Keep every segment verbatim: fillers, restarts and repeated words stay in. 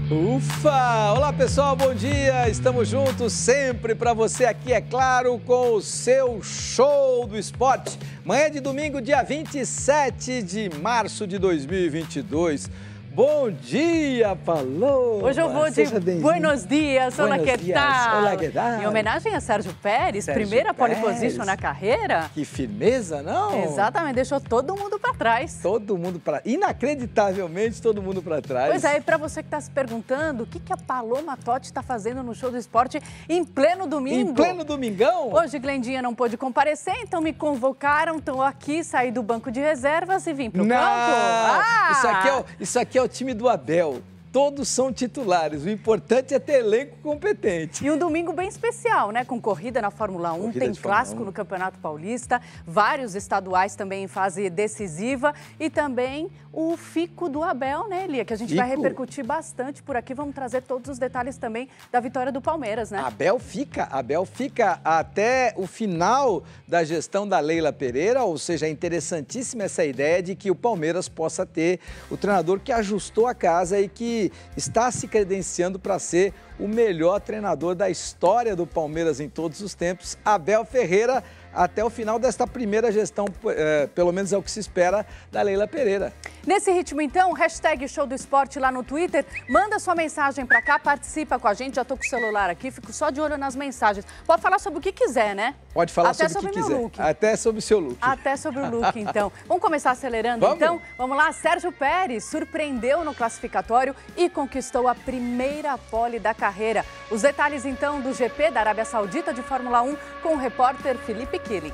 Ufa! Olá pessoal, bom dia! Estamos juntos sempre para você aqui, é claro, com o seu show do esporte. Manhã de domingo, dia vinte e sete de março de dois mil e vinte e dois. Bom dia, Paloma! Hoje eu vou de Buenos Dias, olá, que tal? Olá, que tal? Em homenagem a Sérgio Pérez, Sérgio primeira pole Pérez. position na carreira. Que firmeza, não? Exatamente, deixou todo mundo para trás. Todo mundo para... Inacreditavelmente, todo mundo para trás. Pois é, e para você que está se perguntando, o que, que a Paloma Totti está fazendo no show do esporte em pleno domingo? Em pleno domingão? Hoje Glendinha não pôde comparecer, então me convocaram, estou aqui, saí do banco de reservas e vim para o campo. Ah! Isso aqui, é o, isso aqui é o time do Abel. Todos são titulares. O importante é ter elenco competente. E um domingo bem especial, né? Com corrida na Fórmula um, Corrida tem de Fórmula clássico um. no Campeonato Paulista, vários estaduais também em fase decisiva e também o fico do Abel, né, Elia? Que a gente Fico? vai repercutir bastante por aqui. Vamos trazer todos os detalhes também da vitória do Palmeiras, né? Abel fica, Abel fica até o final da gestão da Leila Pereira, ou seja, é interessantíssima essa ideia de que o Palmeiras possa ter o treinador que ajustou a casa e que está se credenciando para ser o melhor treinador da história do Palmeiras em todos os tempos, Abel Ferreira, até o final desta primeira gestão, é, pelo menos é o que se espera da Leila Pereira. Nesse ritmo, então, hashtag Show do Esporte lá no Twitter, manda sua mensagem pra cá, participa com a gente, já tô com o celular aqui, fico só de olho nas mensagens. Pode falar sobre o que quiser, né? Pode falar Até sobre o que sobre meu quiser. look. Até sobre o seu look. Até sobre o look, então. Vamos começar acelerando, Vamos? então? Vamos lá, Sérgio Pérez surpreendeu no classificatório e conquistou a primeira pole da carreira. Os detalhes, então, do G P da Arábia Saudita de Fórmula um com o repórter Felipe Killing.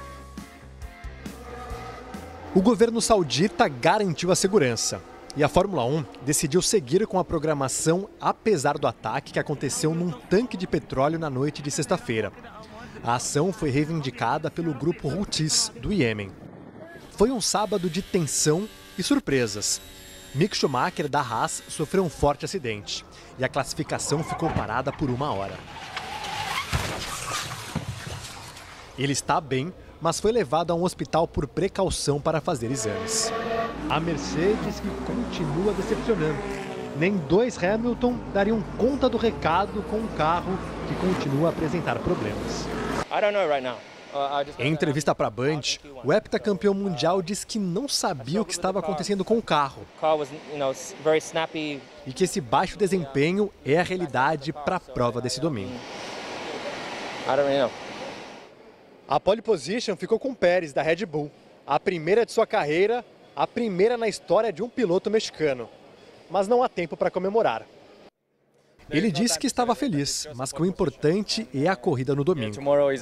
O governo saudita garantiu a segurança e a Fórmula um decidiu seguir com a programação apesar do ataque que aconteceu num tanque de petróleo na noite de sexta-feira. A ação foi reivindicada pelo grupo Houthis do Iêmen. Foi um sábado de tensão e surpresas. Mick Schumacher da Haas sofreu um forte acidente e a classificação ficou parada por uma hora. Ele está bem, mas foi levado a um hospital por precaução para fazer exames. A Mercedes que continua decepcionando. Nem dois Hamilton dariam conta do recado com um carro que continua a apresentar problemas. Em entrevista para a Band, o heptacampeão mundial diz que não sabia o que estava acontecendo com o carro e que esse baixo desempenho é a realidade para a prova desse domingo. A pole position ficou com Pérez, da Red Bull. A primeira de sua carreira, a primeira na história de um piloto mexicano. Mas não há tempo para comemorar. Ele disse que estava feliz, mas que o importante é a corrida no domingo.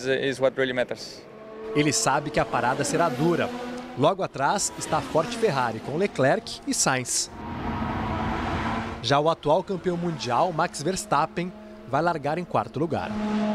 Ele sabe que a parada será dura. Logo atrás está a forte Ferrari, com Leclerc e Sainz. Já o atual campeão mundial, Max Verstappen, vai largar em quarto lugar.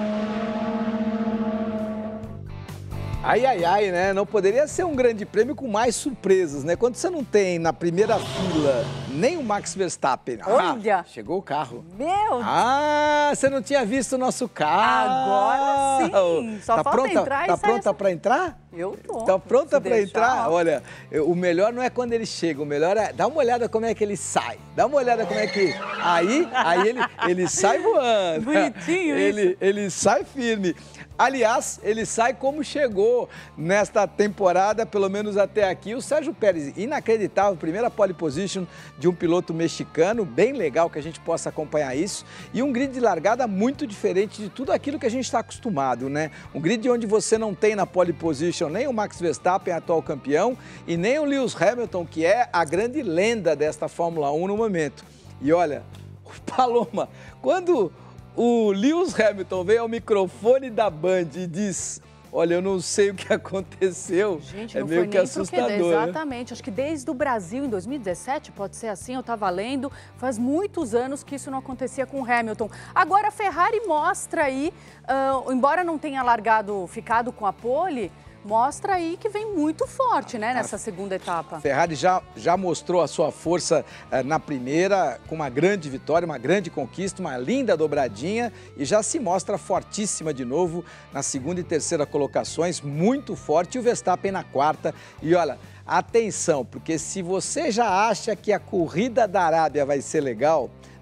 Ai, ai, ai, né? Não poderia ser um grande prêmio com mais surpresas, né? Quando você não tem na primeira fila nem o Max Verstappen. Olha! Ah, chegou o carro. Meu! Ah, você não tinha visto o nosso carro. Agora sim! Só tá falta pronta, entrar e Tá sair pronta essa... para entrar? Eu tô. Tá pronta Se para deixar, entrar? ó. Olha, o melhor não é quando ele chega, o melhor é... Dá uma olhada como é que ele sai. Dá uma olhada como é que... Aí, aí ele, ele sai voando. Bonitinho ele, isso. Ele sai firme. Aliás, ele sai como chegou nesta temporada, pelo menos até aqui. O Sérgio Pérez, inacreditável, primeira pole position de um piloto mexicano, bem legal que a gente possa acompanhar isso. E um grid de largada muito diferente de tudo aquilo que a gente está acostumado, né? Um grid onde você não tem na pole position nem o Max Verstappen, atual campeão, e nem o Lewis Hamilton, que é a grande lenda desta Fórmula um no momento. E olha, Paloma, quando o Lewis Hamilton veio ao microfone da Band e diz: olha, eu não sei o que aconteceu. Gente, é não meio foi que nem assustador. pro quê? Né? Exatamente. Acho que desde o Brasil, em dois mil e dezessete, pode ser assim, eu estava lendo, faz muitos anos que isso não acontecia com o Hamilton. Agora a Ferrari mostra aí, uh, embora não tenha largado, ficado com a pole, mostra aí que vem muito forte, né, nessa segunda etapa. A Ferrari já, já mostrou a sua força eh, na primeira, com uma grande vitória, uma grande conquista, uma linda dobradinha, e já se mostra fortíssima de novo na segunda e terceira colocações, muito forte, e o Verstappen na quarta. E olha, atenção, porque se você já acha que a corrida da Arábia vai ser legal,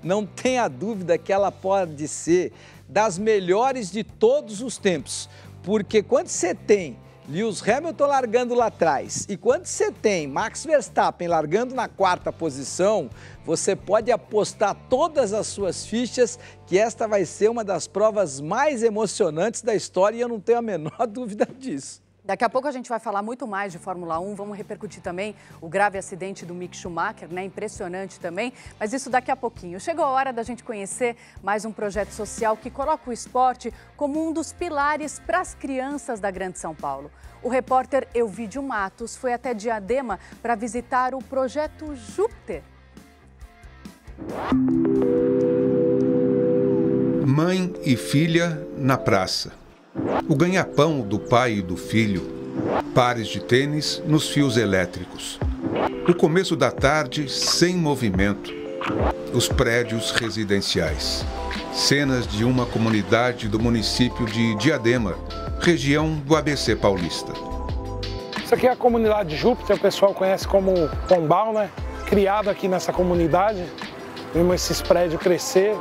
não tenha dúvida que ela pode ser das melhores de todos os tempos. Porque quando você tem Lewis Hamilton largando lá atrás e quando você tem Max Verstappen largando na quarta posição, você pode apostar todas as suas fichas que esta vai ser uma das provas mais emocionantes da história e eu não tenho a menor dúvida disso. Daqui a pouco a gente vai falar muito mais de Fórmula um, vamos repercutir também o grave acidente do Mick Schumacher, né? Impressionante também, mas isso daqui a pouquinho. Chegou a hora da gente conhecer mais um projeto social que coloca o esporte como um dos pilares para as crianças da Grande São Paulo. O repórter Elvídio Matos foi até Diadema para visitar o projeto Júpiter. Mãe e filha na praça. O ganha-pão do pai e do filho. Pares de tênis nos fios elétricos. O começo da tarde sem movimento. Os prédios residenciais. Cenas de uma comunidade do município de Diadema, região do A B C paulista. Isso aqui é a comunidade Júpiter, o pessoal conhece como Pombal, né? Criado aqui nessa comunidade, vimos esses prédios crescer.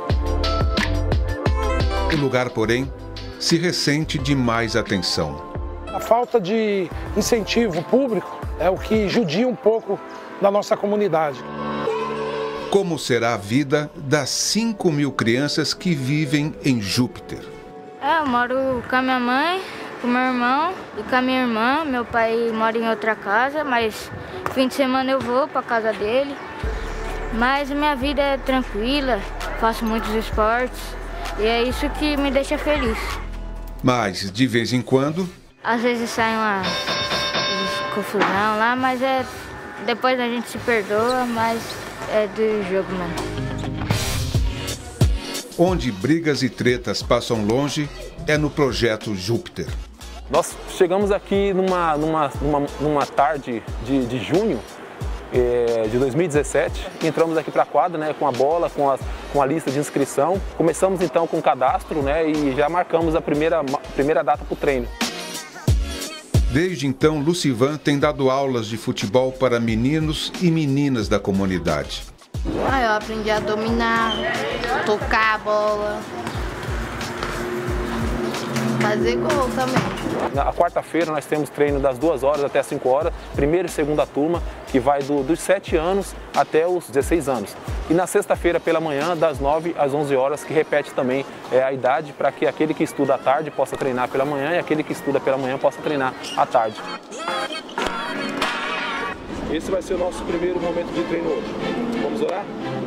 O lugar, porém, se ressente de mais atenção. A falta de incentivo público é o que judia um pouco da nossa comunidade. Como será a vida das cinco mil crianças que vivem em Júpiter? Eu moro com a minha mãe, com meu irmão e com a minha irmã. Meu pai mora em outra casa, mas fim de semana eu vou para a casa dele. Mas minha vida é tranquila, faço muitos esportes e é isso que me deixa feliz. Mas, de vez em quando... Às vezes sai uma confusão lá, mas é... depois a gente se perdoa, mas é do jogo mesmo. Onde brigas e tretas passam longe é no projeto Júpiter. Nós chegamos aqui numa, numa, numa, numa tarde de, de junho é, de dois mil e dezessete, entramos aqui para a quadra, né, com a bola, com a, com a lista de inscrição. Começamos então com o cadastro, né, e já marcamos a primeira, primeira data para o treino. Desde então, Lucivan tem dado aulas de futebol para meninos e meninas da comunidade. Ah, eu aprendi a dominar, tocar a bola, fazer gol também. Na quarta-feira nós temos treino das duas horas até as cinco horas, primeira e segunda turma, que vai do, dos sete anos até os dezesseis anos. E na sexta-feira pela manhã, das nove às onze horas, que repete também é, a idade para que aquele que estuda à tarde possa treinar pela manhã e aquele que estuda pela manhã possa treinar à tarde. Esse vai ser o nosso primeiro momento de treino hoje. Vamos orar?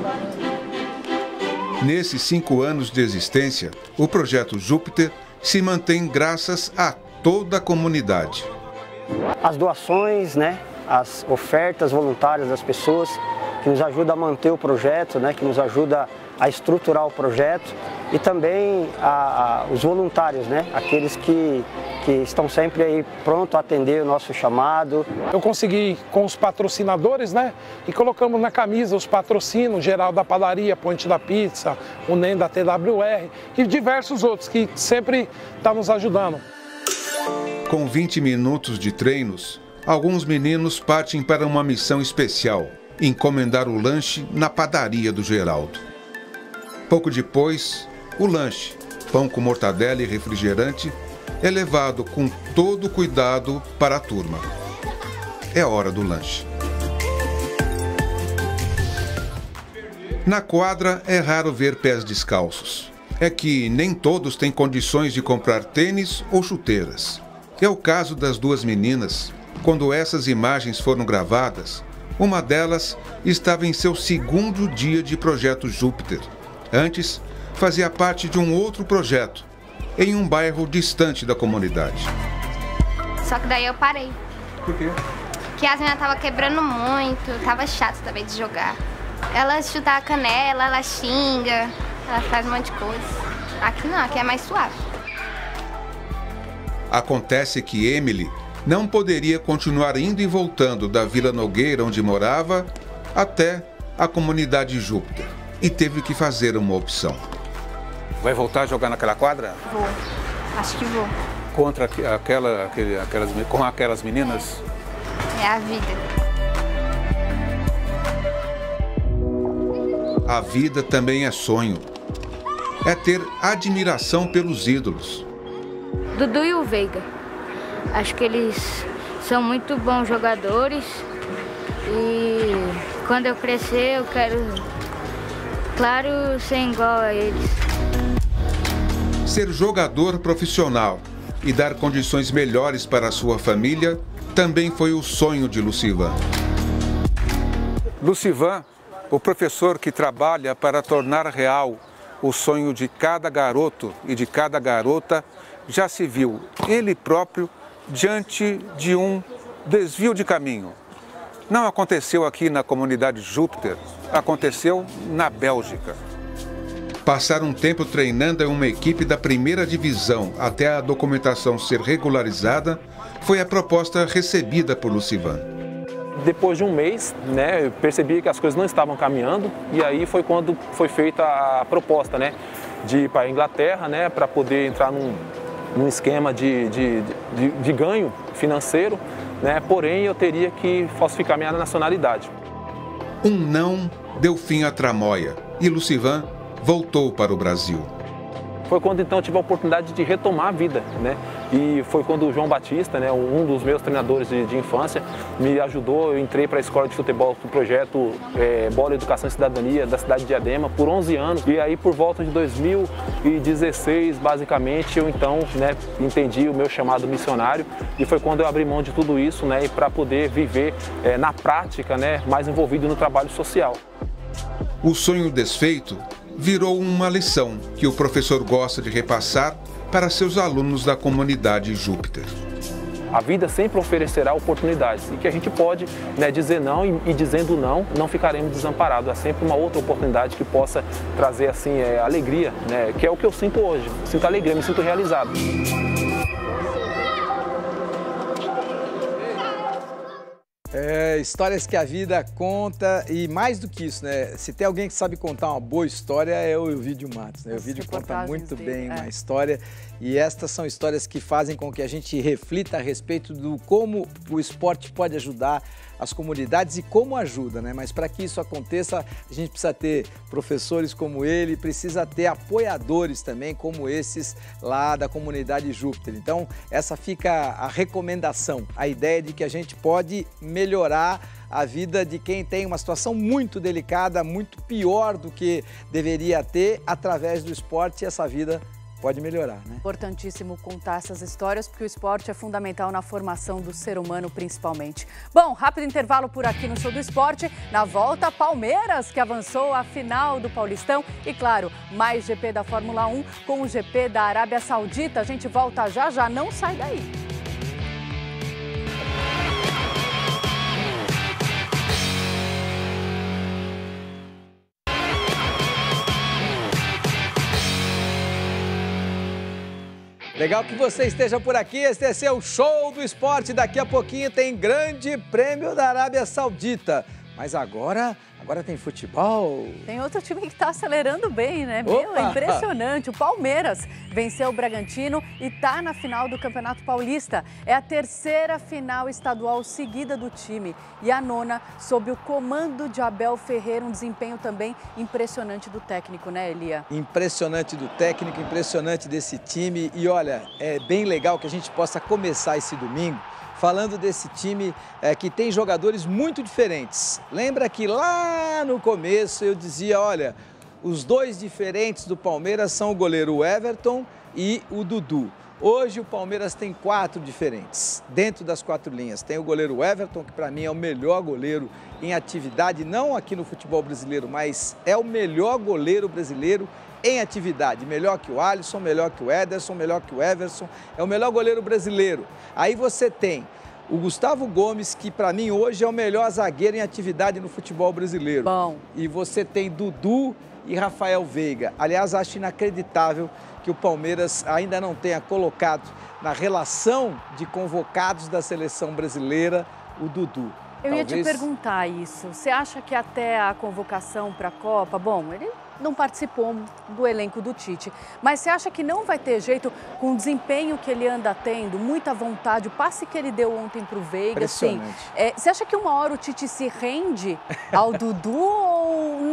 Nesses cinco anos de existência, o projeto Júpiter se mantém graças a toda a comunidade. As doações, né, as ofertas voluntárias das pessoas que nos ajudam a manter o projeto, né, que nos ajuda a estruturar o projeto e também a, a, os voluntários, né, aqueles que, que estão sempre aí prontos a atender o nosso chamado. Eu consegui com os patrocinadores, né, e colocamos na camisa os patrocínios, Geral da Padaria, Ponte da Pizza, o N E M da T W R e diversos outros que sempre estão nos ajudando. Com vinte minutos de treinos, alguns meninos partem para uma missão especial, encomendar o lanche na padaria do Geraldo. Pouco depois, o lanche, pão com mortadela e refrigerante, é levado com todo cuidado para a turma. É hora do lanche. Na quadra é raro ver pés descalços. É que nem todos têm condições de comprar tênis ou chuteiras. É o caso das duas meninas. Quando essas imagens foram gravadas, uma delas estava em seu segundo dia de projeto Júpiter. Antes, fazia parte de um outro projeto, em um bairro distante da comunidade. Só que daí eu parei. Por quê? Porque as meninas estavam quebrando muito, tava chato também de jogar. Ela chuta a canela, ela xinga, ela faz um monte de coisa. Aqui não, aqui é mais suave. Acontece que Emily não poderia continuar indo e voltando da Vila Nogueira, onde morava, até a comunidade Júpiter, e teve que fazer uma opção. Vai voltar a jogar naquela quadra? Vou, acho que vou. Contra aquela, aquele, aquelas, com aquelas meninas? É a vida. A vida também é sonho. É ter admiração pelos ídolos. Dudu e o Veiga. Acho que eles são muito bons jogadores e quando eu crescer eu quero, claro, ser igual a eles. Ser jogador profissional e dar condições melhores para a sua família também foi o sonho de Lucivan. Lucivan, o professor que trabalha para tornar real o sonho de cada garoto e de cada garota, já se viu ele próprio diante de um desvio de caminho. Não aconteceu aqui na comunidade Júpiter, aconteceu na Bélgica. Passar um tempo treinando em uma equipe da primeira divisão até a documentação ser regularizada foi a proposta recebida por Lucivan. Depois de um mês, né, eu percebi que as coisas não estavam caminhando e aí foi quando foi feita a proposta, né, de ir para a Inglaterra, né, para poder entrar num, num esquema de, de, de, de ganho financeiro, né, porém eu teria que falsificar minha nacionalidade. Um não deu fim à tramóia e Lucivan voltou para o Brasil. Foi quando então eu tive a oportunidade de retomar a vida, né? E foi quando o João Batista, né, um dos meus treinadores de, de infância, me ajudou. Eu entrei para a escola de futebol do projeto é, Bola, Educação e Cidadania da cidade de Diadema por onze anos. E aí por volta de dois mil e dezesseis, basicamente, eu então, né, entendi o meu chamado missionário e foi quando eu abri mão de tudo isso, né, para poder viver é, na prática, né, mais envolvido no trabalho social. O sonho desfeito virou uma lição que o professor gosta de repassar para seus alunos da comunidade Júpiter. A vida sempre oferecerá oportunidades e que a gente pode, né, dizer não e, e dizendo não, não ficaremos desamparados. Há sempre uma outra oportunidade que possa trazer assim, é, alegria, né, que é o que eu sinto hoje. Eu sinto alegria, me sinto realizado. É, histórias que a vida conta e mais do que isso, né? Se tem alguém que sabe contar uma boa história é o Elvídio Matos, né? O Elvídio conta muito bem uma história e estas são histórias que fazem com que a gente reflita a respeito do como o esporte pode ajudar as comunidades e como ajuda, né? Mas para que isso aconteça, a gente precisa ter professores como ele, precisa ter apoiadores também como esses lá da comunidade Júpiter. Então, essa fica a recomendação, a ideia de que a gente pode melhorar a vida de quem tem uma situação muito delicada, muito pior do que deveria ter, através do esporte, e essa vida pode melhorar, né? Importantíssimo contar essas histórias, porque o esporte é fundamental na formação do ser humano, principalmente. Bom, rápido intervalo por aqui no Show do Esporte. Na volta, Palmeiras, que avançou à final do Paulistão. E, claro, mais G P da Fórmula um com o G P da Arábia Saudita. A gente volta já já, não sai daí. Legal que você esteja por aqui, esse é seu Show do Esporte. Daqui a pouquinho tem Grande Prêmio da Arábia Saudita. Mas agora, agora tem futebol. Tem outro time que está acelerando bem, né? Meu, é impressionante. O Palmeiras venceu o Bragantino e está na final do Campeonato Paulista. É a terceira final estadual seguida do time. E a nona sob o comando de Abel Ferreira. Um desempenho também impressionante do técnico, né, Elia? Impressionante do técnico, impressionante desse time. E olha, é bem legal que a gente possa começar esse domingo falando desse time é, que tem jogadores muito diferentes. Lembra que lá no começo eu dizia, olha, os dois diferentes do Palmeiras são o goleiro Everton e o Dudu. Hoje o Palmeiras tem quatro diferentes, dentro das quatro linhas. Tem o goleiro Everton, que para mim é o melhor goleiro em atividade, não aqui no futebol brasileiro, mas é o melhor goleiro brasileiro em atividade, melhor que o Alisson, melhor que o Ederson, melhor que o Everson, é o melhor goleiro brasileiro. Aí você tem o Gustavo Gomes, que para mim hoje é o melhor zagueiro em atividade no futebol brasileiro. Bom. E você tem Dudu e Rafael Veiga. Aliás, acho inacreditável que o Palmeiras ainda não tenha colocado na relação de convocados da seleção brasileira o Dudu. Eu Talvez... ia te perguntar isso. Você acha que até a convocação para a Copa, bom, ele não participou do elenco do Tite, mas você acha que não vai ter jeito com o desempenho que ele anda tendo, muita vontade, o passe que ele deu ontem para o Veiga, assim, é, você acha que uma hora o Tite se rende ao Dudu ou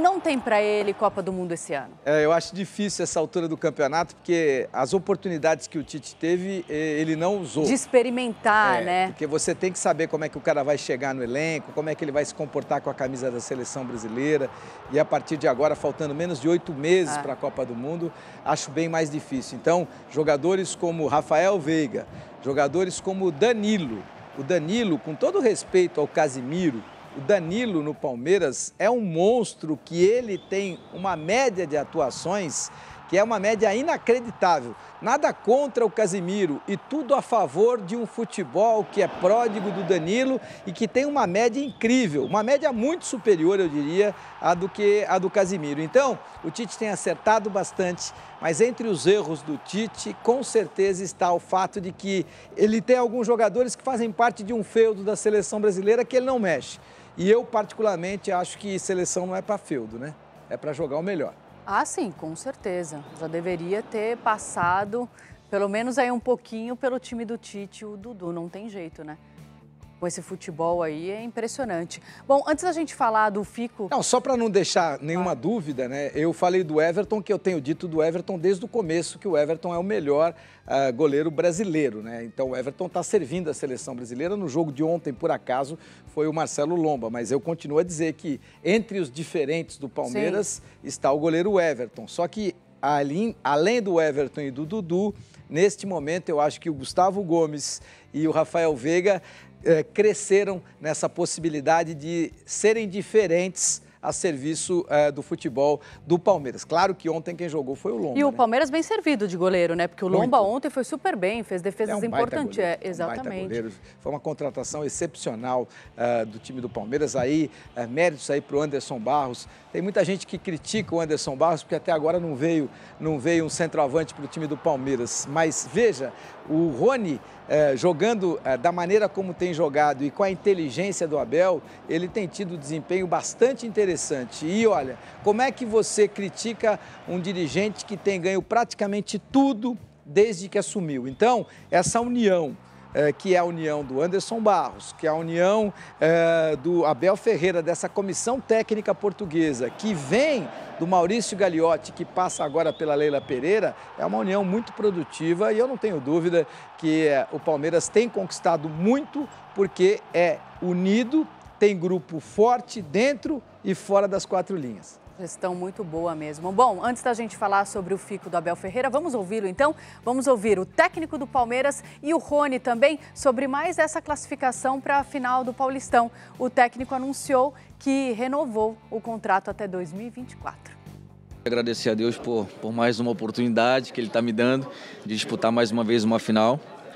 não tem para ele Copa do Mundo esse ano? É, eu acho difícil essa altura do campeonato, porque as oportunidades que o Tite teve, ele não usou. De experimentar, é, né? Porque você tem que saber como é que o cara vai chegar no elenco, como é que ele vai se comportar com a camisa da seleção brasileira. E a partir de agora, faltando menos de oito meses ah. para a Copa do Mundo, acho bem mais difícil. Então, jogadores como Rafael Veiga, jogadores como Danilo. O Danilo, com todo respeito ao Casimiro, o Danilo no Palmeiras é um monstro que ele tem uma média de atuações que é uma média inacreditável. Nada contra o Casimiro e tudo a favor de um futebol que é pródigo do Danilo e que tem uma média incrível, uma média muito superior, eu diria, à do que a do Casimiro. Então, o Tite tem acertado bastante, mas entre os erros do Tite, com certeza está o fato de que ele tem alguns jogadores que fazem parte de um feudo da seleção brasileira que ele não mexe. E eu, particularmente, acho que seleção não é para feudo, né? É para jogar o melhor. Ah, sim, com certeza. Já deveria ter passado, pelo menos aí um pouquinho, pelo time do Tite, o Dudu. Não tem jeito, né? Com esse futebol aí é impressionante. Bom, antes da gente falar do Fico... Não, só para não deixar nenhuma ah. dúvida, né? Eu falei do Everton, que eu tenho dito do Everton desde o começo, que o Everton é o melhor uh, goleiro brasileiro, né? Então o Everton está servindo a seleção brasileira. No jogo de ontem, por acaso, foi o Marcelo Lomba, mas eu continuo a dizer que entre os diferentes do Palmeiras Sim. está o goleiro Everton. Só que ali, além do Everton e do Dudu, neste momento eu acho que o Gustavo Gomes e o Rafael Veiga É, cresceram nessa possibilidade de serem diferentes a serviço é, do futebol do Palmeiras. Claro que ontem quem jogou foi o Lomba. E o né? Palmeiras bem servido de goleiro, né? Porque o Lomba Muito. ontem foi super bem, fez defesas é um importantes. Goleiro, é, exatamente. Um foi uma contratação excepcional uh, do time do Palmeiras. Aí, uh, méritos aí para o Anderson Barros. Tem muita gente que critica o Anderson Barros, porque até agora não veio, não veio um centroavante para o time do Palmeiras. Mas veja, o Rony, eh, jogando eh, da maneira como tem jogado e com a inteligência do Abel, ele tem tido um desempenho bastante interessante. E olha, como é que você critica um dirigente que tem ganho praticamente tudo desde que assumiu? Então, essa união, É, que é a união do Anderson Barros, que é a união é, do Abel Ferreira, dessa comissão técnica portuguesa, que vem do Maurício Gagliotti, que passa agora pela Leila Pereira, é uma união muito produtiva e eu não tenho dúvida que é, o Palmeiras tem conquistado muito porque é unido, tem grupo forte dentro e fora das quatro linhas. Gestão muito boa mesmo. Bom, antes da gente falar sobre o Fico do Abel Ferreira, vamos ouvi-lo então? Vamos ouvir o técnico do Palmeiras e o Rony também sobre mais essa classificação para a final do Paulistão. O técnico anunciou que renovou o contrato até dois mil e vinte e quatro. Agradecer a Deus por, por mais uma oportunidade que Ele está me dando de disputar mais uma vez uma final.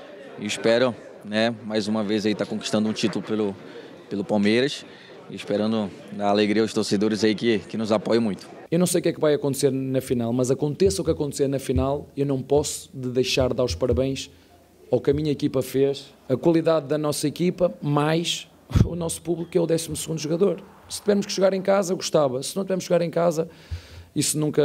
E espero, né, mais uma vez aí estar tá conquistando um título pelo, pelo Palmeiras. E esperando dar alegria aos torcedores aí que, que nos apoiam muito. Eu não sei o que é que vai acontecer na final, mas aconteça o que acontecer na final, eu não posso de deixar de dar os parabéns ao que a minha equipa fez, a qualidade da nossa equipa, mais o nosso público, que é o décimo segundo jogador. Se tivermos que jogar em casa, eu gostava. Se não tivermos que jogar em casa, isso nunca...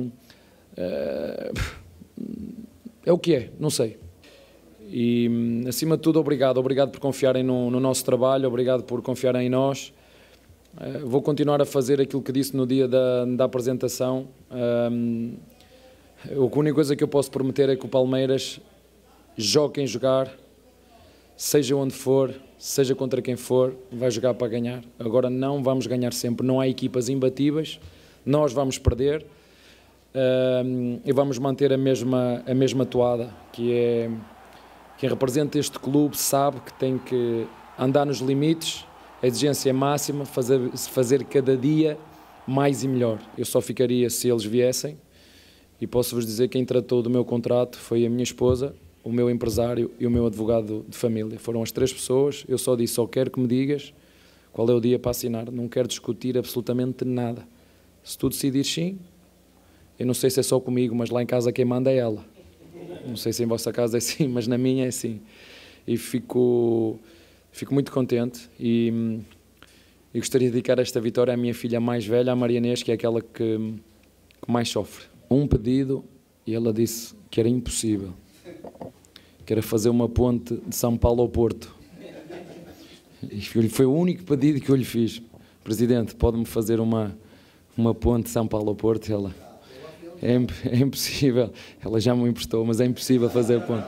É, é o que é, não sei. E, acima de tudo, obrigado. Obrigado por confiarem no, no nosso trabalho, obrigado por confiarem em nós. Uh, vou continuar a fazer aquilo que disse no dia da, da apresentação. Um, a única coisa que eu posso prometer é que o Palmeiras jogue quem jogar, seja onde for, seja contra quem for, vai jogar para ganhar. Agora não vamos ganhar sempre, não há equipas imbatíveis, nós vamos perder um, e vamos manter a mesma, a mesma toada, que é quem representa este clube sabe que tem que andar nos limites. A exigência é máxima, fazer, fazer cada dia mais e melhor. Eu só ficaria se eles viessem e posso-vos dizer que quem tratou do meu contrato foi a minha esposa, o meu empresário e o meu advogado de família. Foram as três pessoas, eu só disse, só quero que me digas qual é o dia para assinar. Não quero discutir absolutamente nada. Se tu decidires sim, eu não sei se é só comigo, mas lá em casa quem manda é ela. Não sei se em vossa casa é assim, mas na minha é assim. E fico... Fico muito contente e, e gostaria de dedicar esta vitória à minha filha mais velha, a Maria Inês, que é aquela que, que mais sofre. Um pedido e ela disse que era impossível, que era fazer uma ponte de São Paulo ao Porto. E foi o único pedido que eu lhe fiz. Presidente, pode-me fazer uma, uma ponte São Paulo-Porto, ela é, é impossível, ela já me emprestou, mas é impossível fazer ponte.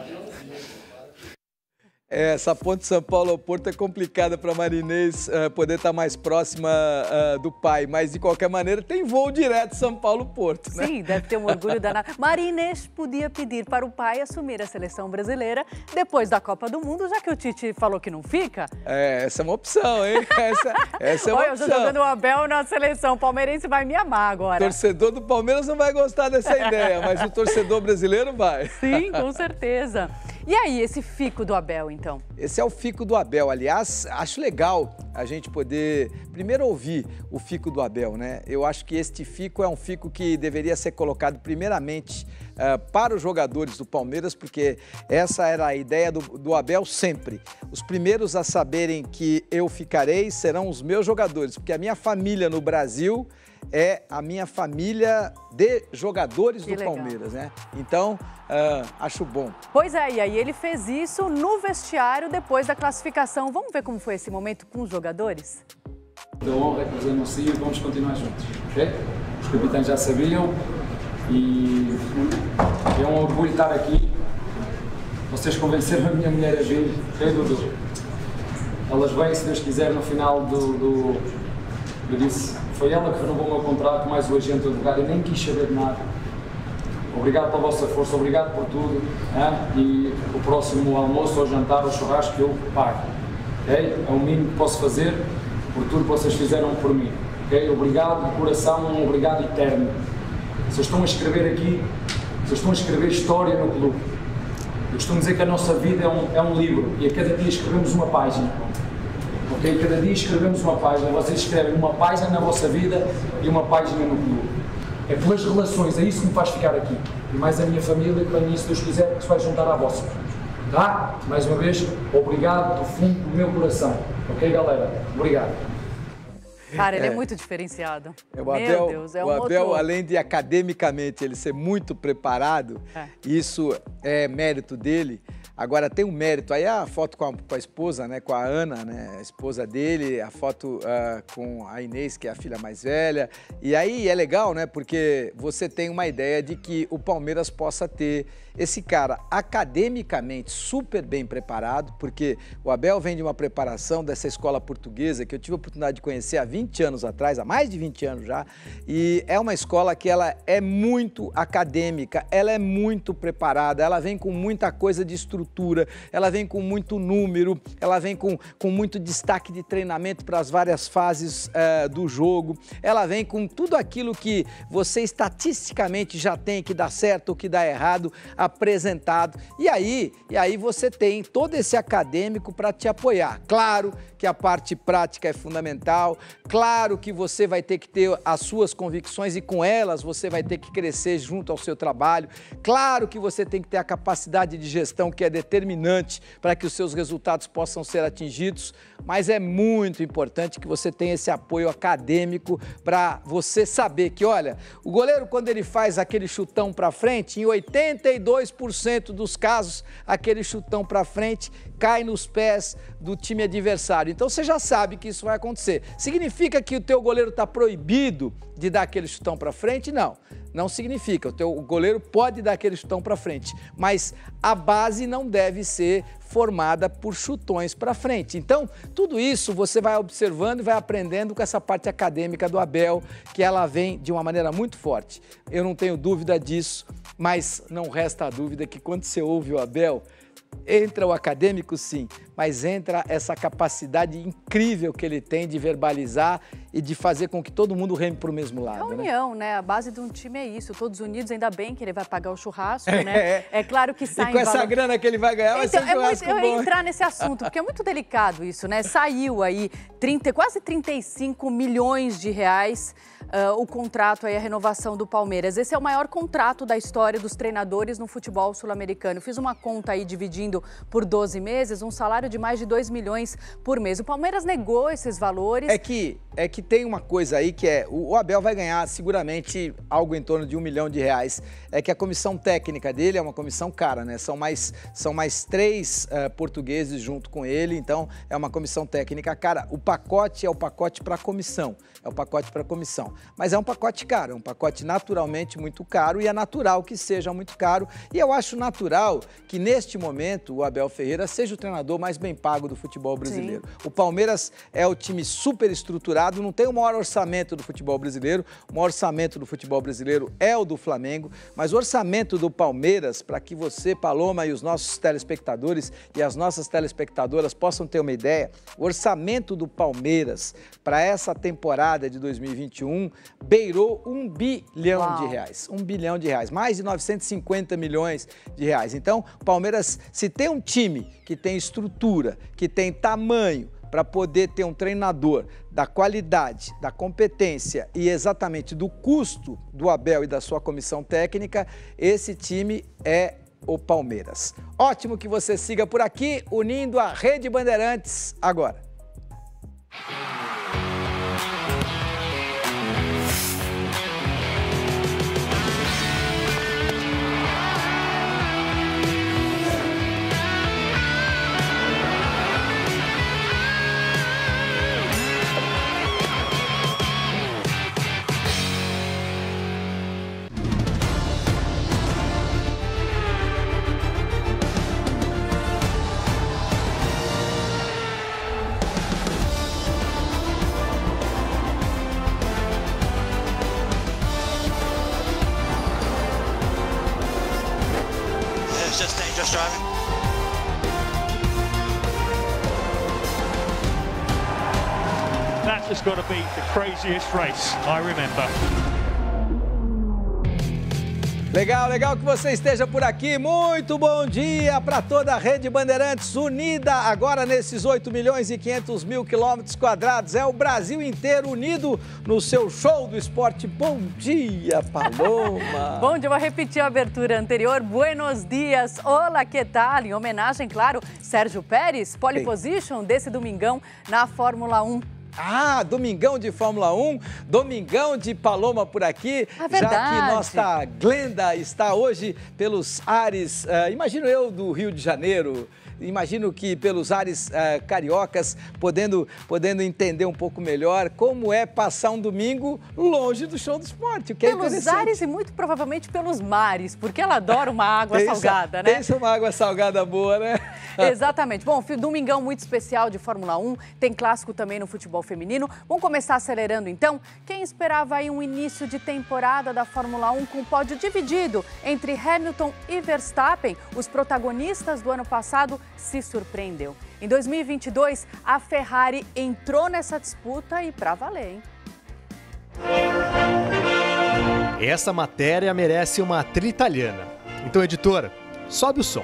Essa ponte São Paulo ao Porto é complicada para a Marinês uh, poder estar tá mais próxima uh, do pai, mas de qualquer maneira tem voo direto São Paulo-Porto, né? Sim, deve ter um orgulho danado. Marinês podia pedir para o pai assumir a seleção brasileira depois da Copa do Mundo, já que o Tite falou que não fica. É, essa é uma opção, hein? Essa, essa é uma Olha, opção. eu estou jogando o Abel na seleção, o palmeirense vai me amar agora. O torcedor do Palmeiras não vai gostar dessa ideia, mas o torcedor brasileiro vai. Sim, com certeza. E aí, esse fico do Abel, então? Esse é o fico do Abel. Aliás, acho legal a gente poder primeiro ouvir o fico do Abel, né? Eu acho que este fico é um fico que deveria ser colocado primeiramente uh, para os jogadores do Palmeiras, porque essa era a ideia do, do Abel sempre. Os primeiros a saberem que eu ficarei serão os meus jogadores, porque a minha família no Brasil é a minha família de jogadores que do legal. Palmeiras, né? Então, uh, acho bom. Pois é, e aí ele fez isso no vestiário depois da classificação. Vamos ver como foi esse momento com os jogadores? Da honra que nos anuncio e vamos continuar juntos, ok? Os capitães já sabiam e é um orgulho estar aqui. Vocês convenceram a minha mulher a vir, ok, Dudu? Elas vêm, se Deus quiser, no final do... do... Eu disse, foi ela que renovou o meu contrato, mais o agente do advogado, eu nem quis saber de nada. Obrigado pela vossa força, obrigado por tudo. Hein? E o próximo almoço ou jantar ou churrasco eu pago. Okay? É o mínimo que posso fazer por tudo que vocês fizeram por mim. Okay? Obrigado de coração, um obrigado eterno. Vocês estão a escrever aqui, vocês estão a escrever história no clube. Eu costumo dizer que a nossa vida é um, é um livro e a cada dia escrevemos uma página. Okay? Cada dia escrevemos uma página, vocês escrevem uma página na vossa vida e uma página no clube. É pelas relações, é isso que me faz ficar aqui. E mais a minha família, que para mim, se Deus quiser, que se vai juntar à vossa. Tá? Mais uma vez, obrigado do fundo do meu coração. Ok, galera? Obrigado. Cara, ele é, é muito diferenciado. É, o Abel, Meu Deus, é um o Abel, motor. Além de academicamente ele ser muito preparado, é. isso é mérito dele. Agora tem um mérito, aí a foto com a, com a esposa, né, com a Ana, né, a esposa dele, a foto uh, com a Inês, que é a filha mais velha. E aí é legal, né, porque você tem uma ideia de que o Palmeiras possa ter esse cara academicamente super bem preparado, porque o Abel vem de uma preparação dessa escola portuguesa que eu tive a oportunidade de conhecer há vinte anos atrás, há mais de vinte anos já, e é uma escola que ela é muito acadêmica, ela é muito preparada, ela vem com muita coisa de estrutura, ela vem com muito número, ela vem com, com muito destaque de treinamento para as várias fases uh, do jogo, ela vem com tudo aquilo que você estatisticamente já tem que dar certo ou que dá errado, apresentado. E aí, e aí você tem todo esse acadêmico para te apoiar. Claro que a parte prática é fundamental, claro que você vai ter que ter as suas convicções e com elas você vai ter que crescer junto ao seu trabalho. Claro que você tem que ter a capacidade de gestão que é determinante para que os seus resultados possam ser atingidos, mas é muito importante que você tenha esse apoio acadêmico para você saber que, olha, o goleiro quando ele faz aquele chutão para frente, em oitenta e dois por cento dos casos, aquele chutão para frente cai nos pés do time adversário. Então você já sabe que isso vai acontecer. Significa que o teu goleiro está proibido de dar aquele chutão para frente? Não, não significa. O teu goleiro pode dar aquele chutão para frente, mas a base não deve ser formada por chutões para frente. Então, tudo isso você vai observando e vai aprendendo com essa parte acadêmica do Abel, que ela vem de uma maneira muito forte. Eu não tenho dúvida disso, mas não resta a dúvida que quando você ouve o Abel, entra o acadêmico sim, mas entra essa capacidade incrível que ele tem de verbalizar e de fazer com que todo mundo reme para o mesmo lado. É a união, né? né? A base de um time é isso, todos unidos, ainda bem que ele vai pagar o churrasco, né? É, é claro que sai E com essa valor... grana que ele vai ganhar, vai então, ser um churrasco é muito, bom. Eu ia entrar nesse assunto, porque é muito delicado isso, né? Saiu aí trinta, quase trinta e cinco milhões de reais uh, o contrato aí, a renovação do Palmeiras. Esse é o maior contrato da história dos treinadores no futebol sul-americano. Fiz uma conta aí dividindo por doze meses, um salário de mais de dois milhões por mês. O Palmeiras negou esses valores. É que, é que tem uma coisa aí que é, o Abel vai ganhar seguramente algo em torno de um milhão de reais. É que a comissão técnica dele é uma comissão cara, né? São mais, são mais três uh, portugueses junto com ele, então é uma comissão técnica cara. O pacote é o pacote para a comissão, é o pacote para a comissão. Mas é um pacote caro, é um pacote naturalmente muito caro e é natural que seja muito caro. E eu acho natural que neste momento o Abel Ferreira seja o treinador mais bem pago do futebol brasileiro. Sim. O Palmeiras é o time super estruturado, não tem o maior orçamento do futebol brasileiro, o maior orçamento do futebol brasileiro é o do Flamengo, mas o orçamento do Palmeiras, para que você, Paloma, e os nossos telespectadores e as nossas telespectadoras possam ter uma ideia, o orçamento do Palmeiras para essa temporada de dois mil e vinte e um beirou um bilhão Uau. de reais. Um bilhão de reais, mais de novecentos e cinquenta milhões de reais. Então, o Palmeiras, se tem um time que tem estrutura, que tem tamanho para poder ter um treinador da qualidade, da competência e exatamente do custo do Abel e da sua comissão técnica, esse time é o Palmeiras. Ótimo que você siga por aqui, unindo a Rede Bandeirantes agora. Just dangerous driving. That has got to be the craziest race I remember. Legal, legal que você esteja por aqui. Muito bom dia para toda a Rede Bandeirantes unida agora nesses oito milhões e quinhentos mil quilômetros quadrados. É o Brasil inteiro unido no seu show do esporte. Bom dia, Paloma. Bom dia, vou repetir a abertura anterior. Buenos dias, olá, que tal? Em homenagem, claro, Sérgio Pérez, pole position desse domingão na Fórmula um. Ah, domingão de Fórmula um, domingão de Paloma por aqui, é já que nossa Glenda está hoje pelos ares, uh, imagino eu, do Rio de Janeiro, imagino que pelos ares uh, cariocas, podendo, podendo entender um pouco melhor como é passar um domingo longe do show do esporte, o que é pelos ares e muito provavelmente pelos mares, porque ela adora uma água pensa, salgada, né? Pensa uma água salgada boa, né? Exatamente. Bom, domingão muito especial de Fórmula um, tem clássico também no futebol feminino. Vamos começar acelerando então. Quem esperava aí um início de temporada da Fórmula um com pódio dividido entre Hamilton e Verstappen, os protagonistas do ano passado, se surpreendeu. Em dois mil e vinte e dois, a Ferrari entrou nessa disputa e pra valer, hein? Essa matéria merece uma trilha italiana. Então, editora, sobe o som.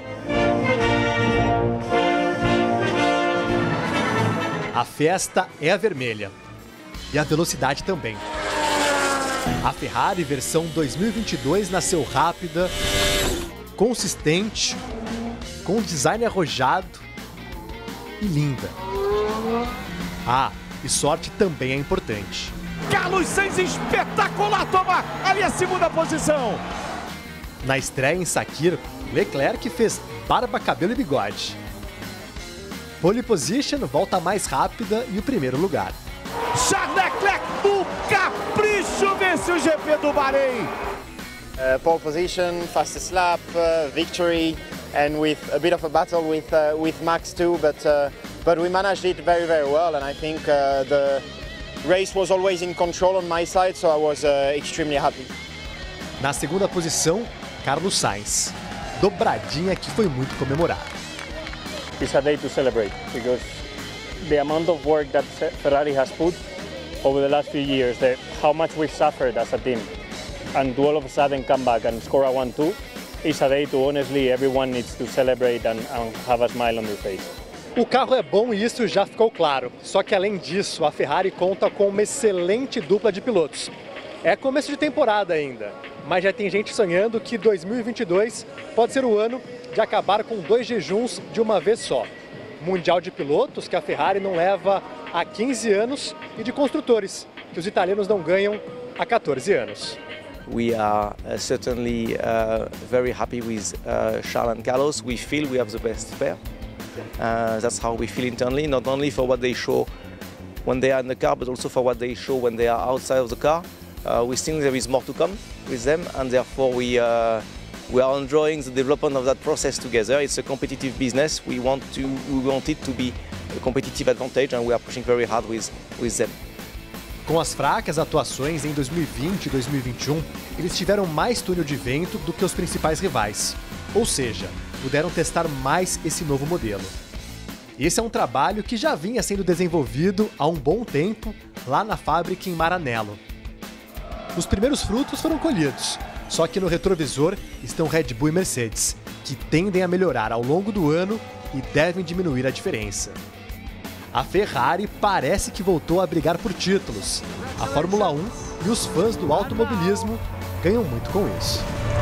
A festa é a vermelha e a velocidade também. A Ferrari versão dois mil e vinte e dois nasceu rápida, consistente, com design arrojado e linda. Ah, e sorte também é importante. Carlos Sainz espetacular, toma ali a segunda posição. Na estreia em Sakir, Leclerc fez barba, cabelo e bigode. Pole position, volta mais rápida e o primeiro lugar. Charles Leclerc, o capricho, vence o G P do Bahrein. Uh, pole position, fastest lap, uh, victory, and with a bit of a battle with uh, with Max too, but uh, but we managed it very very well, and I think uh, the race was always in control on my side, so I was uh, extremely happy. Na segunda posição, Carlos Sainz. Dobradinha que foi muito comemorada. It's a day to celebrate because the amount of work that Ferrari has put over the last few years, the, how much we suffered as a team, and to all of a sudden come back and score a one two, is a day to honestly everyone needs to celebrate and, and have a smile on their face. O carro é bom e isso já ficou claro. Só que além disso, a Ferrari conta com uma excelente dupla de pilotos. É começo de temporada ainda, mas já tem gente sonhando que dois mil e vinte e dois pode ser o ano de acabar com dois jejuns de uma vez só. Mundial de pilotos, que a Ferrari não leva há quinze anos, e de construtores, que os italianos não ganham há quatorze anos. We are uh, certainly uh, very happy with uh, Charles and Carlos. We feel we have the best pair. Uh, that's how we feel internally, not only for what they show when they are in the car, but also for what they show when they are outside of the car. Uh, we think there is more to come with them, and therefore we uh, we are enjoying the development of that process together. It's a competitive business. We want to we want it to be a competitive advantage, and we are pushing very hard with with them. Com as fracas atuações em dois mil e vinte e dois mil e vinte e um, eles tiveram mais túnel de vento do que os principais rivais. Ou seja, puderam testar mais esse novo modelo. Esse é um trabalho que já vinha sendo desenvolvido há um bom tempo lá na fábrica em Maranello. Os primeiros frutos foram colhidos, só que no retrovisor estão Red Bull e Mercedes, que tendem a melhorar ao longo do ano e devem diminuir a diferença. A Ferrari parece que voltou a brigar por títulos. A Fórmula um e os fãs do automobilismo ganham muito com isso.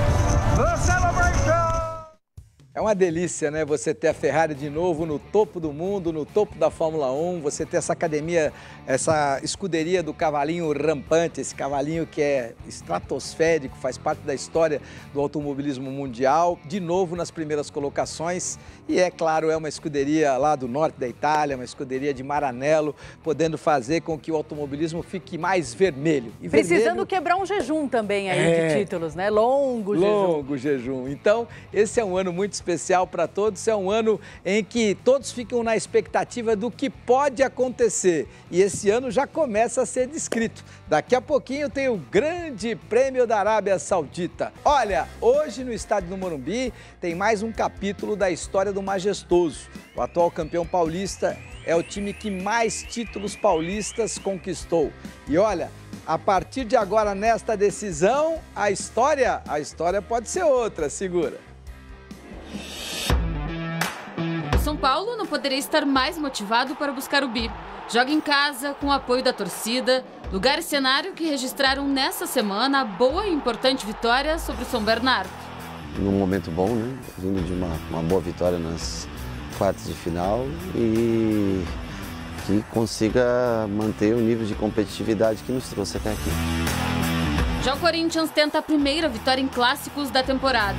É uma delícia, né? Você ter a Ferrari de novo no topo do mundo, no topo da Fórmula um, você ter essa academia, essa escuderia do cavalinho rampante, esse cavalinho que é estratosférico, faz parte da história do automobilismo mundial, de novo nas primeiras colocações. E é claro, é uma escuderia lá do norte da Itália, uma escuderia de Maranello, podendo fazer com que o automobilismo fique mais vermelho. E precisando vermelho... quebrar um jejum também aí é... de títulos, né? Longo jejum. Longo jejum. Então, esse é um ano muito especial para todos, é um ano em que todos ficam na expectativa do que pode acontecer. E esse ano já começa a ser descrito. Daqui a pouquinho tem o Grande Prêmio da Arábia Saudita. Olha, hoje no estádio do Morumbi tem mais um capítulo da história do Majestoso. O atual campeão paulista é o time que mais títulos paulistas conquistou. E olha, a partir de agora nesta decisão, a história, a história pode ser outra, segura. O São Paulo não poderia estar mais motivado para buscar o bi. Joga em casa, com o apoio da torcida, lugar e cenário que registraram nessa semana a boa e importante vitória sobre o São Bernardo. Num momento bom, né? Vindo de uma, uma boa vitória nas quartas de final e que consiga manter o nível de competitividade que nos trouxe até aqui. Já o Corinthians tenta a primeira vitória em clássicos da temporada.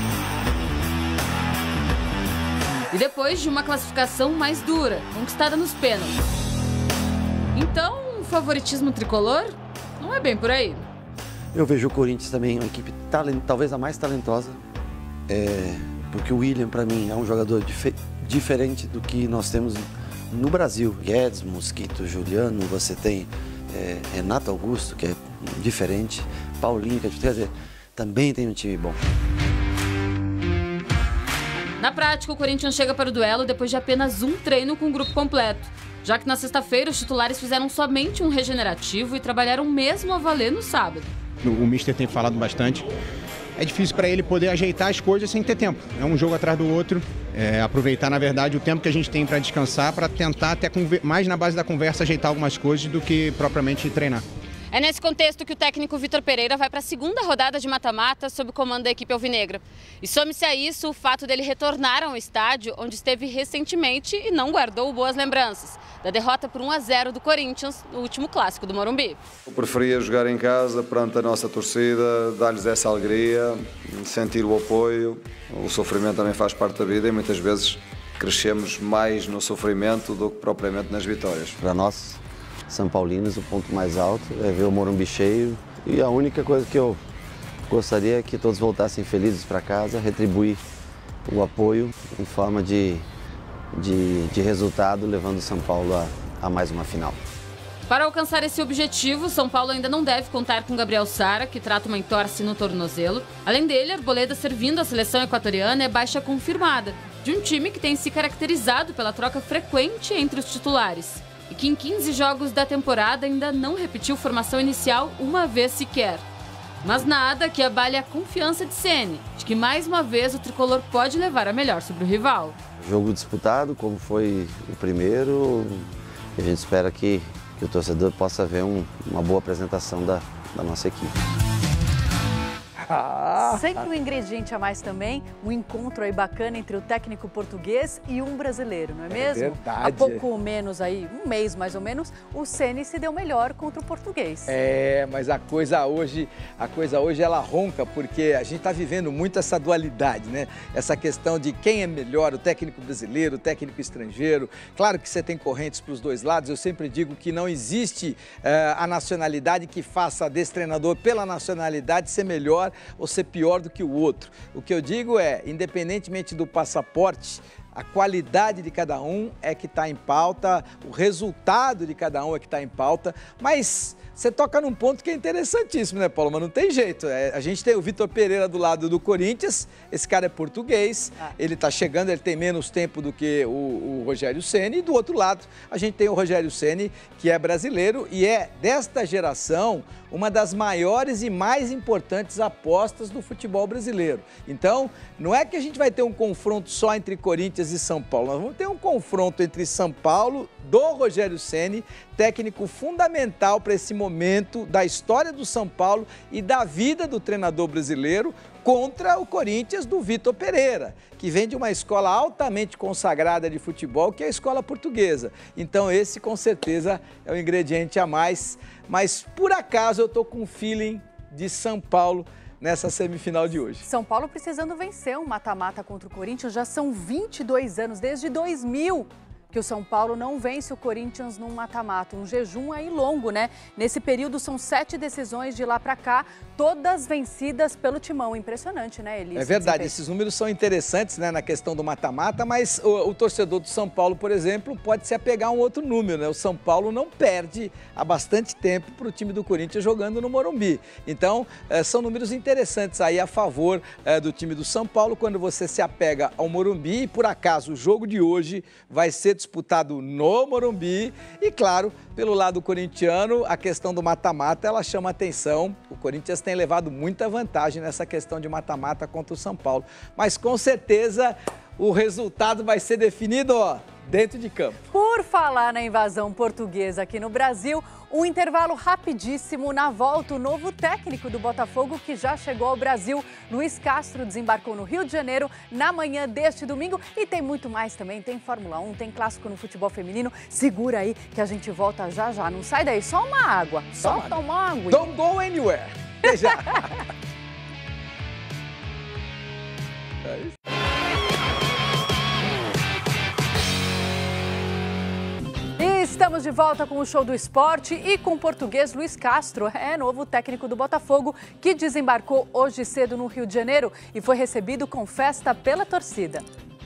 E depois de uma classificação mais dura, conquistada nos pênaltis. Então, o favoritismo tricolor não é bem por aí. Eu vejo o Corinthians também uma equipe talent, talvez a mais talentosa, é, porque o William, para mim, é um jogador dif diferente do que nós temos no Brasil. Guedes, Mosquito, Juliano, você tem é, Renato Augusto, que é diferente, Paulinho, que é diferente, quer dizer, também tem um time bom. Na prática, o Corinthians chega para o duelo depois de apenas um treino com o grupo completo, já que na sexta-feira os titulares fizeram somente um regenerativo e trabalharam mesmo a valer no sábado. O Mister tem falado bastante. É difícil para ele poder ajeitar as coisas sem ter tempo. É um jogo atrás do outro. É, aproveitar, na verdade, o tempo que a gente tem para descansar, para tentar, até mais na base da conversa, ajeitar algumas coisas do que propriamente treinar. É nesse contexto que o técnico Vitor Pereira vai para a segunda rodada de mata-mata sob o comando da equipe alvinegra. E some-se a isso o fato dele retornar ao estádio onde esteve recentemente e não guardou boas lembranças da derrota por um a zero do Corinthians no último clássico do Morumbi. Eu preferia jogar em casa perante a nossa torcida, dar-lhes essa alegria, sentir o apoio. O sofrimento também faz parte da vida e muitas vezes crescemos mais no sofrimento do que propriamente nas vitórias. Para nós, São Paulinos, o ponto mais alto é ver o Morumbi cheio, e a única coisa que eu gostaria é que todos voltassem felizes para casa, retribuir o apoio em forma de, de, de resultado, levando o São Paulo a, a mais uma final. Para alcançar esse objetivo, São Paulo ainda não deve contar com Gabriel Sara, que trata uma entorse no tornozelo. Além dele, Arboleda, servindo a seleção equatoriana, é baixa confirmada, de um time que tem se caracterizado pela troca frequente entre os titulares e que em quinze jogos da temporada ainda não repetiu formação inicial uma vez sequer. Mas nada que abale a confiança de Ceni, de que mais uma vez o tricolor pode levar a melhor sobre o rival. Jogo disputado, como foi o primeiro, a gente espera que, que o torcedor possa ver um, uma boa apresentação da, da nossa equipe. Ah. Sempre um ingrediente a mais também, um encontro aí bacana entre o técnico português e um brasileiro, não é mesmo? É verdade. Há pouco menos aí, um mês mais ou menos, o Ceni se deu melhor contra o português. É, mas a coisa hoje, a coisa hoje ela ronca, porque a gente está vivendo muito essa dualidade, né? Essa questão de quem é melhor, o técnico brasileiro, o técnico estrangeiro. Claro que você tem correntes para os dois lados, eu sempre digo que não existe uh, a nacionalidade que faça desse treinador pela nacionalidade ser melhor ou ser pior do que o outro. O que eu digo é, independentemente do passaporte, a qualidade de cada um é que está em pauta, o resultado de cada um é que está em pauta, mas você toca num ponto que é interessantíssimo, né, Paulo? Mas não tem jeito. É, a gente tem o Vitor Pereira do lado do Corinthians, esse cara é português, ah. ele está chegando, ele tem menos tempo do que o, o Rogério Ceni, e do outro lado a gente tem o Rogério Ceni, que é brasileiro e é, desta geração, uma das maiores e mais importantes apostas do futebol brasileiro. Então, não é que a gente vai ter um confronto só entre Corinthians e São Paulo, nós vamos ter um confronto entre São Paulo, do Rogério Ceni, técnico fundamental para esse momento da história do São Paulo e da vida do treinador brasileiro, contra o Corinthians do Vitor Pereira, que vem de uma escola altamente consagrada de futebol, que é a escola portuguesa. Então esse, com certeza, é o ingrediente a mais. Mas, por acaso, eu estou com um feeling de São Paulo nessa semifinal de hoje. São Paulo precisando vencer um mata-mata contra o Corinthians. Já são vinte e dois anos, desde dois mil. Que o São Paulo não vence o Corinthians num mata-mata, um jejum aí longo, né? Nesse período são sete decisões de lá para cá, todas vencidas pelo Timão. Impressionante, né, Elise? É verdade, esses números são interessantes, né, na questão do mata-mata, mas o, o torcedor do São Paulo, por exemplo, pode se apegar a um outro número, né? O São Paulo não perde há bastante tempo para o time do Corinthians jogando no Morumbi. Então, eh, são números interessantes aí a favor eh, do time do São Paulo quando você se apega ao Morumbi e, por acaso, o jogo de hoje vai ser disputado no Morumbi e, claro, pelo lado corintiano, a questão do mata-mata, ela chama atenção. O Corinthians tem levado muita vantagem nessa questão de mata-mata contra o São Paulo. Mas, com certeza, o resultado vai ser definido, ó, dentro de campo. Por falar na invasão portuguesa aqui no Brasil, um intervalo rapidíssimo. Na volta, o novo técnico do Botafogo, que já chegou ao Brasil, Luiz Castro, desembarcou no Rio de Janeiro na manhã deste domingo. E tem muito mais também, tem Fórmula um, tem clássico no futebol feminino. Segura aí que a gente volta já já. Não sai daí, só uma água, só Toma. tomar água. Don't go anywhere. Até já. É isso. Estamos de volta com o Show do Esporte e com o português Luiz Castro, é novo técnico do Botafogo, que desembarcou hoje cedo no Rio de Janeiro e foi recebido com festa pela torcida.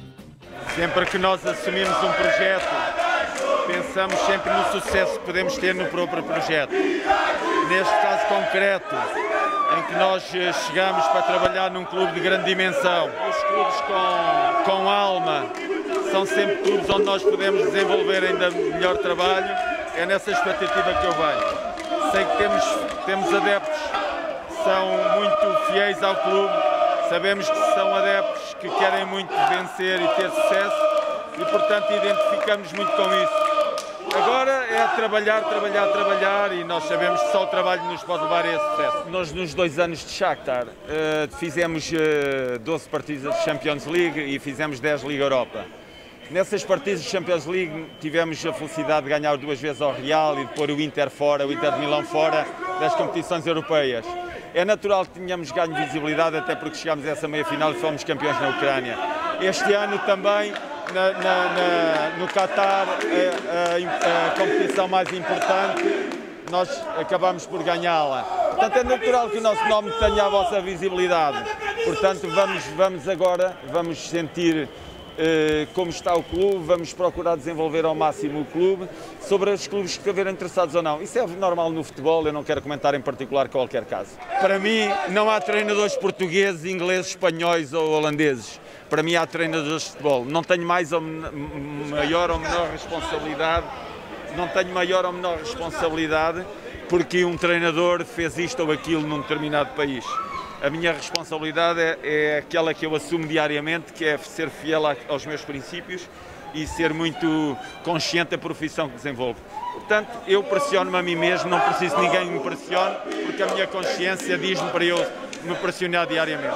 Sempre que nós assumimos um projeto, pensamos sempre no sucesso que podemos ter no próprio projeto. Neste caso concreto, em que nós chegamos para trabalhar num clube de grande dimensão, os clubes com, com alma, são sempre clubes onde nós podemos desenvolver ainda melhor trabalho. É nessa expectativa que eu venho. Sei que temos, temos adeptos que são muito fiéis ao clube, sabemos que são adeptos que querem muito vencer e ter sucesso e, portanto, identificamos muito com isso. Agora é trabalhar, trabalhar, trabalhar e nós sabemos que só o trabalho nos pode levar a esse sucesso. Nós, nos dois anos de Shakhtar, uh, fizemos uh, doze partidas de Champions League e fizemos dez Liga Europa. Nessas partidas de Champions League tivemos a felicidade de ganhar duas vezes ao Real e de pôr o Inter fora, o Inter de Milão fora das competições europeias. É natural que tenhamos ganho visibilidade, até porque chegámos a essa meia-final e fomos campeões na Ucrânia. Este ano também, na, na, na, no Qatar, a, a, a competição mais importante, nós acabamos por ganhá-la. Portanto, é natural que o nosso nome tenha a vossa visibilidade. Portanto, vamos, vamos agora, vamos sentir Uh, como está o clube, vamos procurar desenvolver ao máximo o clube, sobre os clubes que estiverem interessados ou não. Isso é normal no futebol, eu não quero comentar em particular qualquer caso. Para mim, não há treinadores portugueses, ingleses, espanhóis ou holandeses. Para mim, há treinadores de futebol. Não tenho mais ou maior ou menor responsabilidade, não tenho maior ou menor responsabilidade porque um treinador fez isto ou aquilo num determinado país. A minha responsabilidade é, é aquela que eu assumo diariamente, que é ser fiel a, aos meus princípios e ser muito consciente da profissão que desenvolvo. Portanto, eu pressiono-me a mim mesmo, não preciso que ninguém me pressione, porque a minha consciência diz-me para eu me pressionar diariamente.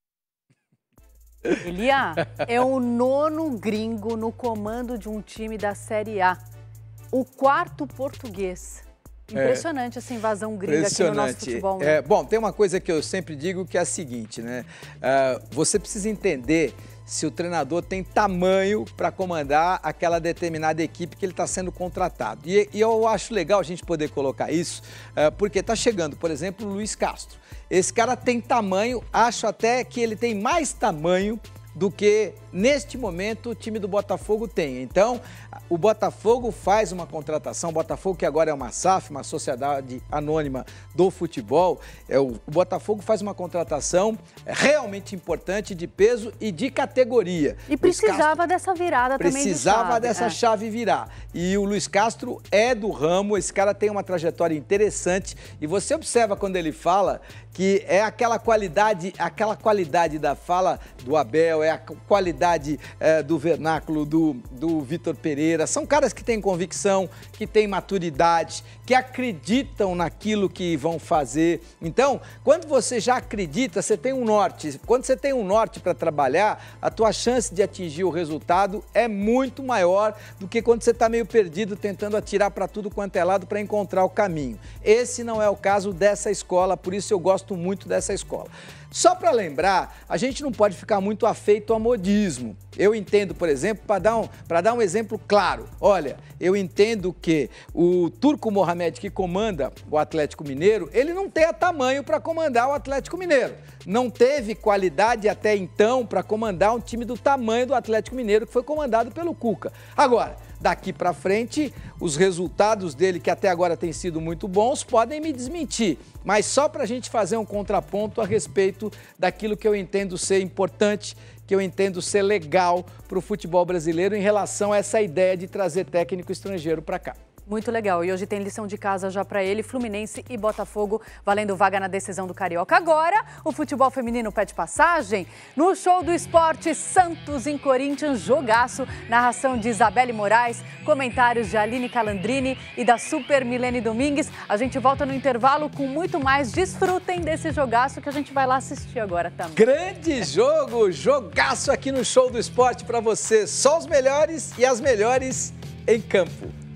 Elia, é o nono gringo no comando de um time da Série A. O quarto português. Impressionante é, essa invasão gringa aqui no nosso futebol. Né? É, bom, tem uma coisa que eu sempre digo que é a seguinte, né? Uh, você precisa entender se o treinador tem tamanho para comandar aquela determinada equipe que ele está sendo contratado. E, e eu acho legal a gente poder colocar isso, uh, porque está chegando, por exemplo, o Luiz Castro. Esse cara tem tamanho, acho até que ele tem mais tamanho do que, neste momento, o time do Botafogo tem. Então, o Botafogo faz uma contratação, o Botafogo que agora é uma S A F, uma sociedade anônima do futebol, é, o, o Botafogo faz uma contratação realmente importante, de peso e de categoria. E precisava dessa virada também de chave. Precisava dessa é. chave virar. E o Luiz Castro é do ramo, esse cara tem uma trajetória interessante e você observa quando ele fala que é aquela qualidade, aquela qualidade da fala do Abel, é a qualidade é, do vernáculo do, do Vitor Pereira. São caras que têm convicção, que têm maturidade, que acreditam naquilo que vão fazer. Então, quando você já acredita, você tem um norte. Quando você tem um norte para trabalhar, a tua chance de atingir o resultado é muito maior do que quando você está meio perdido, tentando atirar para tudo quanto é lado para encontrar o caminho. Esse não é o caso dessa escola, por isso eu gosto muito dessa escola. Só para lembrar, a gente não pode ficar muito afeito ao modismo. Eu entendo, por exemplo, para dar, um, para dar um exemplo claro, olha, eu entendo que o Turco Mohamed, que comanda o Atlético Mineiro, ele não tem tamanho para comandar o Atlético Mineiro. Não teve qualidade até então para comandar um time do tamanho do Atlético Mineiro, que foi comandado pelo Cuca. Agora, daqui para frente, os resultados dele, que até agora têm sido muito bons, podem me desmentir. Mas só para a gente fazer um contraponto a respeito daquilo que eu entendo ser importante, que eu entendo ser legal para o futebol brasileiro em relação a essa ideia de trazer técnico estrangeiro para cá. Muito legal. E hoje tem lição de casa já para ele, Fluminense e Botafogo, valendo vaga na decisão do Carioca. Agora, o futebol feminino pede passagem. No Show do Esporte, Santos em Corinthians, jogaço. Narração de Isabelle Moraes, comentários de Aline Calandrini e da Super Milene Domingues. A gente volta no intervalo com muito mais. Desfrutem desse jogaço que a gente vai lá assistir agora também. Grande jogo, jogaço aqui no Show do Esporte para você. Só os melhores e as melhores em campo.